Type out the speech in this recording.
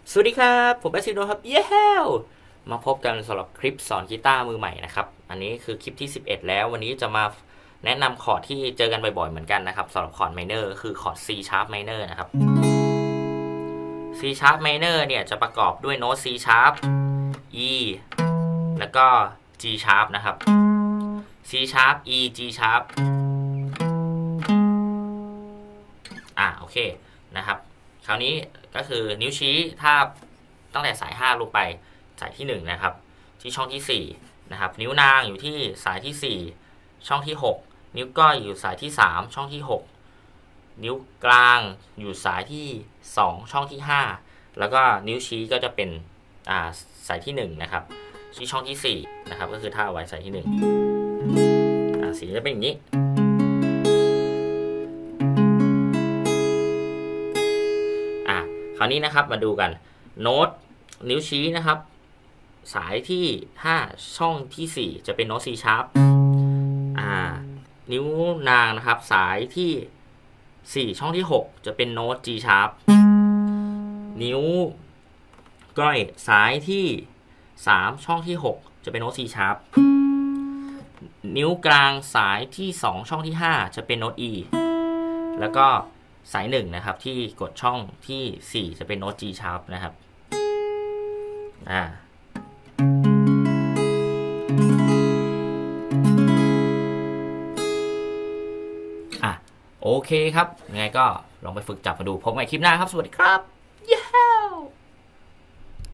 สวัสดีครับผมแอซิโนครับเย้มาพบกันสำหรับคลิปสอนกีตาร์มือใหม่นะครับอันนี้คือคลิปที่11แล้ววันนี้จะมาแนะนำคอร์ดที่เจอกันบ่อยๆเหมือนกันนะครับสำหรับคอร์ดไมเนอร์คือคอร์ด C sharp minor นะครับ C sharp minor เนี่ยจะประกอบด้วยโน้ต C sharp E แล้วก็ G sharp นะครับ C sharp E G sharp โอเคนะครับคราวนี้ก็คือนิ้วชี้ถ้าตั้งแต่สาย5ลงไปสายที่1นะครับที่ช่องที่4นะครับนิ้วนางอยู่ที่สายที่4ช่องที่6นิ้วก้อยอยู่สายที่3ช่องที่6นิ้วกลางอยู่สายที่2ช่องที่5แล้วก็นิ้วชี้ก็จะเป็นสายที่1นะครับที่ช่องที่4นะครับก็คือท่าไว้สายที่1สีจะเป็นอย่างนี้คราวนี้นะครับมาดูกันโน้ตนิ้วชี้นะครับสายที่5ช่องที่4จะเป็นโน้ต C sharp นิ้วนางนะครับสายที่4ช่องที่6จะเป็นโน้ต G sharp นิ้วก้อยสายที่3ช่องที่6จะเป็นโน้ต C sharp นิ้วกลางสายที่2ช่องที่5จะเป็นโน้ต E แล้วก็สาย1นะครับที่กดช่องที่4จะเป็นโน้ต G sharp นะครับโอเคครับยังไงก็ลองไปฝึกจับมาดูพบกันใหม่คลิปหน้าครับสวัสดีครับ